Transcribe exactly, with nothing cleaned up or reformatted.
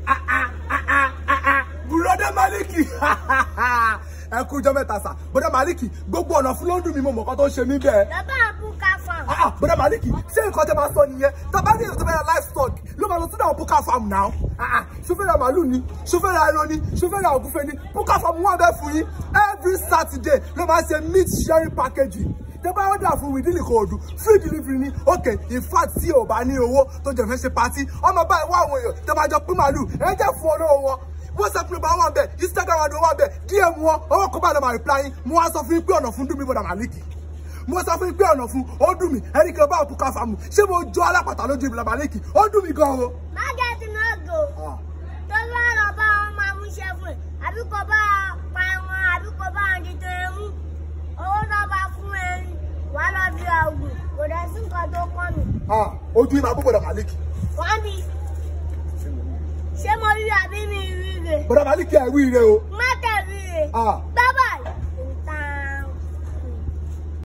ah ah ah ah ah Brother Maliki ẹ kú jọ mẹ́ta sà Brother Maliki gbogbo ọ̀nà fún ló ń dùn mí mo mọ̀ kan tó ń ṣe mí bẹ́ẹ̀. Bàbá àbúkà farm. Ah, Brother Maliki, ṣé nǹkan tẹ́ máa sọ nìyẹn? Tàbá ní ètò bẹ́ẹ̀ livestock ló máa lọ sí àwọn Puka farm now. Ah, ṣúfẹ́rẹ́ màálù ni, ṣúfẹ́rẹ́ ẹran ni, ṣúfẹ́rẹ́ ògúnfe ni, Puka farm wọ́n bẹ́ẹ̀ fún yín. Every Saturday ló máa ṣe meat sharing packaging. Tẹ́ bá order fún within Ìkòròdú, free delivery ni. Okay, in fact tí o bá ní owó tó jẹ́ fẹ́ ṣe party, ọmọ báyìí wá àwọn èèyàn tẹ́ bá jọ pín màálù, ẹ jẹ́ fún olówó wọn. WhatsApp number wọn bẹ́ẹ̀, Instagram wọn bẹ́ẹ̀, D M wọn, ọwọ́ kọ́ bá lọ máa reply yín. Mo wá sọ fún yín pé ọ̀nà fún dùn mí Brother Maliki. Mo sọ fún yín pé ọ̀nà fún ó dùn mí ẹni kan bá Puka farm ṣé mo jọ alápàtà lójú Brother Maliki ó dùn mí gan o. Má jẹ́ ti náà gò. Tó bá lọ bá wọn máa mú iṣẹ́ fún ẹ, àbí kò bá pa ẹ̀wọ̀n, àbí kò bá wọn dìtò ẹ̀mú. Owó tó bá fún ẹni, wà á lọ fi àgùn, kò dẹ̀ sí nǹkan tó kọ́ mi. Ojú ìmọ̀ àbúkọ̀ Brother Maliki. Wọ́n bí. Ṣé mo rí àbí mi rí rè? Brother Maliki ẹ̀ wí rè o. Má tẹ̀ rí rè.